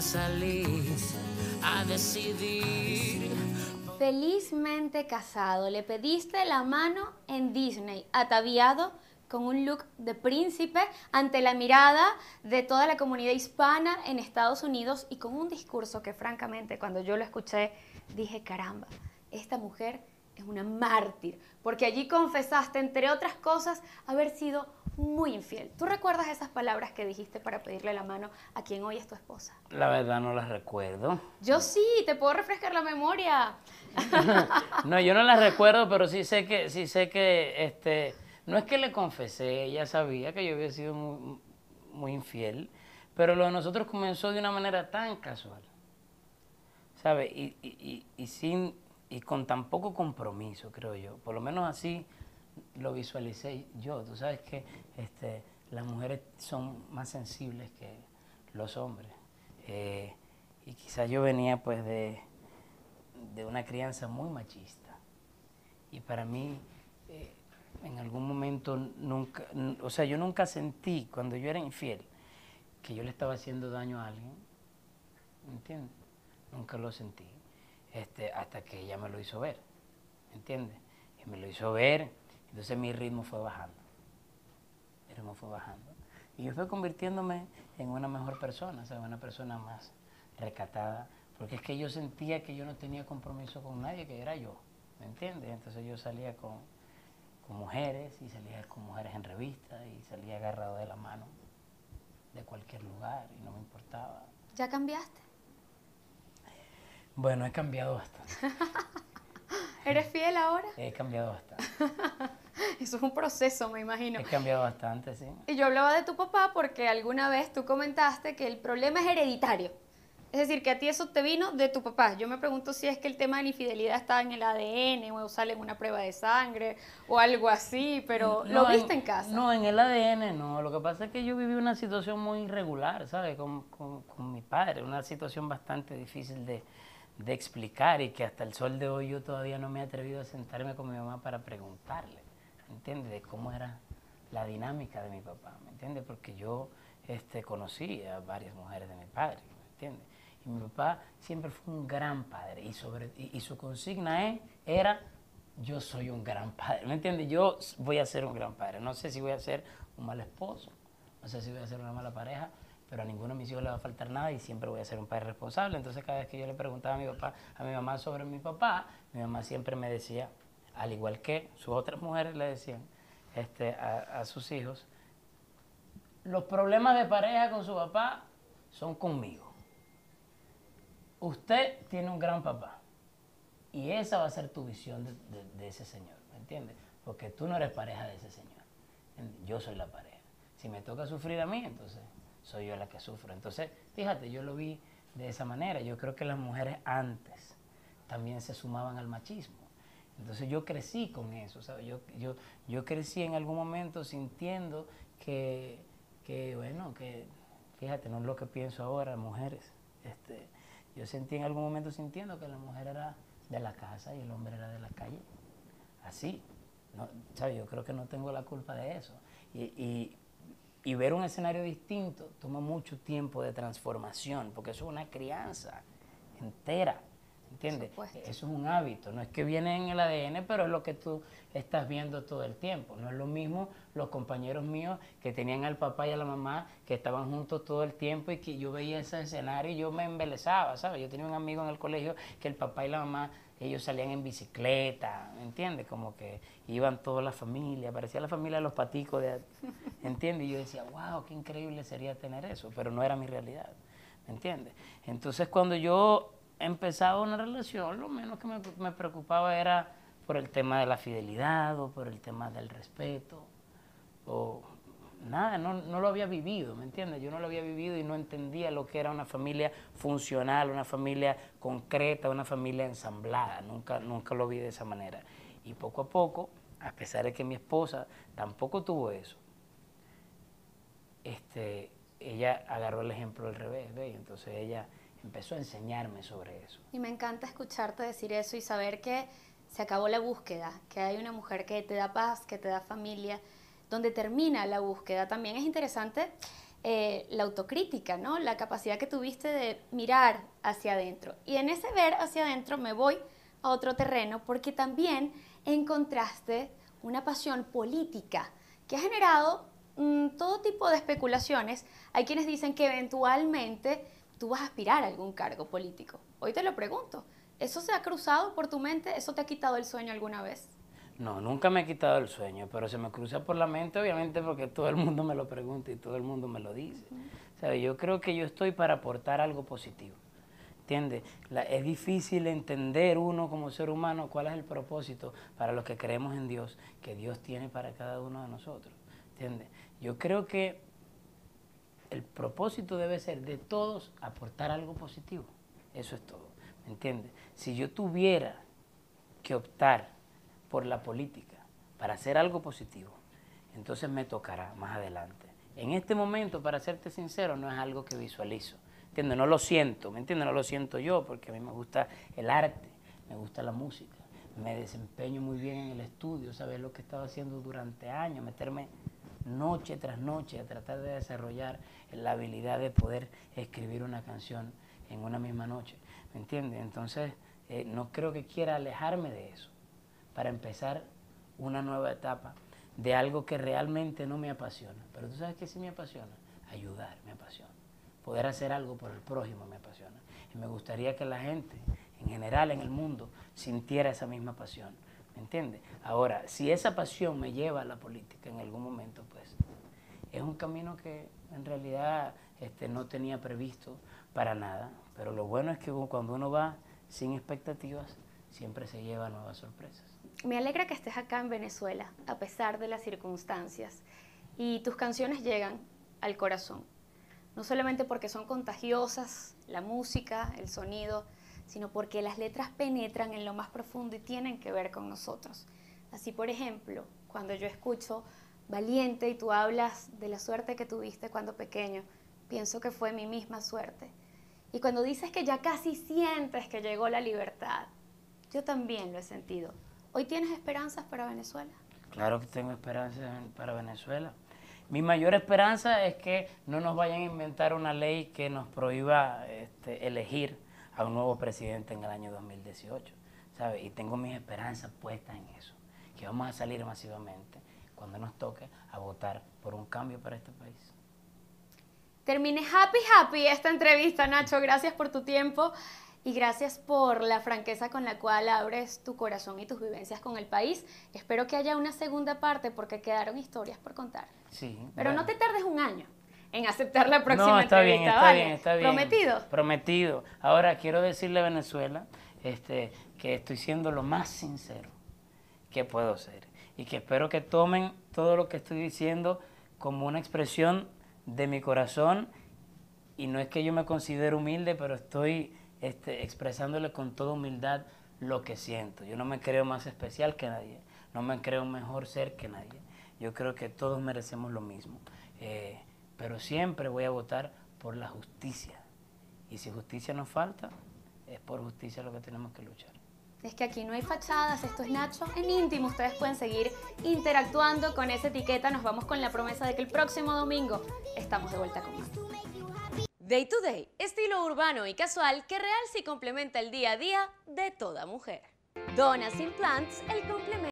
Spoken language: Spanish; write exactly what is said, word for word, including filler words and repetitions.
a salir a decidir. Felizmente casado, le pediste la mano en Disney, ataviado con un look de príncipe ante la mirada de toda la comunidad hispana en Estados Unidos y con un discurso que francamente cuando yo lo escuché dije, caramba, esta mujer es una mártir, porque allí confesaste, entre otras cosas, haber sido muy infiel. ¿Tú recuerdas esas palabras que dijiste para pedirle la mano a quien hoy es tu esposa? La verdad no las recuerdo. Yo sí, te puedo refrescar la memoria. No, yo no las recuerdo, pero sí sé que, sí sé que, este, no es que le confesé, ella sabía que yo había sido muy, muy infiel, pero lo de nosotros comenzó de una manera tan casual, ¿sabes? Y, y, y, y sin, y con tan poco compromiso, creo yo. Por lo menos así lo visualicé yo. Tú sabes que este, las mujeres son más sensibles que los hombres. Eh, y quizás yo venía pues de, de una crianza muy machista. Y para mí, eh, en algún momento nunca, o sea, yo nunca sentí cuando yo era infiel que yo le estaba haciendo daño a alguien. ¿Me entiendes? Nunca lo sentí. Este, hasta que ella me lo hizo ver. ¿Me entiendes? Y me lo hizo ver, entonces mi ritmo fue bajando. Mi ritmo fue bajando. Y yo fui convirtiéndome en una mejor persona, o sea, una persona más recatada, porque es que yo sentía que yo no tenía compromiso con nadie, que era yo, ¿me entiendes? Entonces yo salía con, con mujeres, y salía con mujeres en revistas, y salía agarrado de la mano de cualquier lugar, y no me importaba. ¿Ya cambiaste? Bueno, he cambiado bastante. ¿Eres fiel ahora? He cambiado bastante. Eso es un proceso, me imagino. He cambiado bastante, sí. Y yo hablaba de tu papá porque alguna vez tú comentaste que el problema es hereditario. Es decir, que a ti eso te vino de tu papá. Yo me pregunto si es que el tema de la infidelidad está en el A D N o sale en una prueba de sangre o algo así, pero No, ¿lo viste en, en casa? No, en el A D N no. Lo que pasa es que yo viví una situación muy irregular, ¿sabes? Con, con, con mi padre, una situación bastante difícil de, de explicar y que hasta el sol de hoy yo todavía no me he atrevido a sentarme con mi mamá para preguntarle, ¿me entiendes? De cómo era la dinámica de mi papá, ¿me entiendes? Porque yo este, conocí a varias mujeres de mi padre, ¿me entiendes? Y mi papá siempre fue un gran padre y, sobre, y, y su consigna es, era, yo soy un gran padre, ¿me entiendes? Yo voy a ser un gran padre. No sé si voy a ser un mal esposo, no sé si voy a ser una mala pareja, pero a ninguno de mis hijos le va a faltar nada y siempre voy a ser un padre responsable. Entonces cada vez que yo le preguntaba a mi papá, a mi mamá sobre mi papá, mi mamá siempre me decía, al igual que sus otras mujeres le decían este, a, a sus hijos, los problemas de pareja con su papá son conmigo. Usted tiene un gran papá y esa va a ser tu visión de, de, de ese señor, ¿me entiendes? Porque tú no eres pareja de ese señor, ¿entiendes? Yo soy la pareja. Si me toca sufrir a mí, entonces soy yo la que sufro. Entonces, fíjate, yo lo vi de esa manera. Yo creo que las mujeres antes también se sumaban al machismo. Entonces yo crecí con eso, ¿sabes? Yo, yo, yo crecí en algún momento sintiendo que, que, bueno, que, fíjate, no es lo que pienso ahora, mujeres, este... Yo sentí en algún momento sintiendo que la mujer era de la casa y el hombre era de la calle. Así. ¿No? ¿Sabes? Yo creo que no tengo la culpa de eso. Y, y, y ver un escenario distinto toma mucho tiempo de transformación, porque eso es una crianza entera. ¿Entiendes? Eso es un hábito, no es que viene en el A D N, pero es lo que tú estás viendo todo el tiempo. No es lo mismo los compañeros míos que tenían al papá y a la mamá, que estaban juntos todo el tiempo y que yo veía ese escenario y yo me embelezaba, ¿sabes? Yo tenía un amigo en el colegio que el papá y la mamá, ellos salían en bicicleta, ¿me entiendes? Como que iban toda la familia, parecía la familia de los paticos, de, ¿entiendes? Y yo decía, wow, qué increíble sería tener eso, pero no era mi realidad, ¿me entiendes? Entonces cuando yo empezaba una relación, lo menos que me, me preocupaba era por el tema de la fidelidad o por el tema del respeto o nada, no, no lo había vivido, ¿me entiendes? Yo no lo había vivido y no entendía lo que era una familia funcional, una familia concreta, una familia ensamblada, nunca, nunca lo vi de esa manera. Y poco a poco, a pesar de que mi esposa tampoco tuvo eso, este, ella agarró el ejemplo al revés, ¿ve? Y entonces ella empezó a enseñarme sobre eso. Y me encanta escucharte decir eso y saber que se acabó la búsqueda, que hay una mujer que te da paz, que te da familia, donde termina la búsqueda. También es interesante eh, la autocrítica, ¿no? La capacidad que tuviste de mirar hacia adentro. Y en ese ver hacia adentro me voy a otro terreno porque también encontraste una pasión política que ha generado mmm, todo tipo de especulaciones. Hay quienes dicen que eventualmente tú vas a aspirar a algún cargo político. Hoy te lo pregunto, ¿eso se ha cruzado por tu mente? ¿Eso te ha quitado el sueño alguna vez? No, nunca me he quitado el sueño, pero se me cruza por la mente, obviamente, porque todo el mundo me lo pregunta y todo el mundo me lo dice. Uh-huh. ¿Sabe? Yo creo que yo estoy para aportar algo positivo, ¿entiendes? La, es difícil entender uno como ser humano cuál es el propósito para los que creemos en Dios, que Dios tiene para cada uno de nosotros, ¿entiendes? Yo creo que el propósito debe ser de todos aportar algo positivo, eso es todo, ¿me entiendes? Si yo tuviera que optar por la política, para hacer algo positivo, entonces me tocará más adelante. En este momento, para serte sincero, no es algo que visualizo, ¿entiendes? No lo siento, ¿me entiendes? No lo siento yo, porque a mí me gusta el arte, me gusta la música, me desempeño muy bien en el estudio, ¿sabes? Lo que he estado haciendo durante años, meterme noche tras noche a tratar de desarrollar la habilidad de poder escribir una canción en una misma noche, ¿me entiendes? Entonces, eh, no creo que quiera alejarme de eso, para empezar una nueva etapa de algo que realmente no me apasiona. Pero tú sabes que sí me apasiona, ayudar me apasiona, poder hacer algo por el prójimo me apasiona. Y me gustaría que la gente, en general en el mundo, sintiera esa misma pasión, ¿me entiendes? Ahora, si esa pasión me lleva a la política en algún momento, pues es un camino que en realidad este, no tenía previsto para nada. Pero lo bueno es que cuando uno va sin expectativas, siempre se lleva nuevas sorpresas. Me alegra que estés acá en Venezuela, a pesar de las circunstancias, y tus canciones llegan al corazón, no solamente porque son contagiosas, la música, el sonido, sino porque las letras penetran en lo más profundo y tienen que ver con nosotros. Así, por ejemplo, cuando yo escucho Valiente y tú hablas de la suerte que tuviste cuando pequeño, pienso que fue mi misma suerte. Y cuando dices que ya casi sientes que llegó la libertad, yo también lo he sentido. ¿Hoy tienes esperanzas para Venezuela? Claro que tengo esperanzas para Venezuela. Mi mayor esperanza es que no nos vayan a inventar una ley que nos prohíba este, elegir a un nuevo presidente en el año dos mil dieciocho, ¿sabes? Y tengo mis esperanzas puestas en eso, que vamos a salir masivamente cuando nos toque a votar por un cambio para este país. Terminé happy, happy esta entrevista, Nacho. Gracias por tu tiempo. Y gracias por la franqueza con la cual abres tu corazón y tus vivencias con el país. Espero que haya una segunda parte porque quedaron historias por contar. Sí. Pero bueno. No te tardes un año en aceptar la próxima no, está entrevista, bien, está ¿vale? bien, está bien. ¿Prometido? Prometido. Ahora quiero decirle a Venezuela este, que estoy siendo lo más sincero que puedo ser y que espero que tomen todo lo que estoy diciendo como una expresión de mi corazón, y no es que yo me considere humilde, pero estoy Este, expresándole con toda humildad lo que siento. Yo no me creo más especial que nadie, no me creo mejor ser que nadie. Yo creo que todos merecemos lo mismo, eh, pero siempre voy a votar por la justicia. Y si justicia nos falta, es por justicia lo que tenemos que luchar. Es que aquí no hay fachadas, esto es Nacho en íntimo. Ustedes pueden seguir interactuando con esa etiqueta. Nos vamos con la promesa de que el próximo domingo estamos de vuelta con más. Day to Day, estilo urbano y casual que realza y complementa el día a día de toda mujer. Donna's Implants, el complemento.